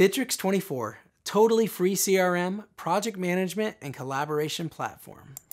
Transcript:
Bitrix24, totally free CRM, project management, and collaboration platform.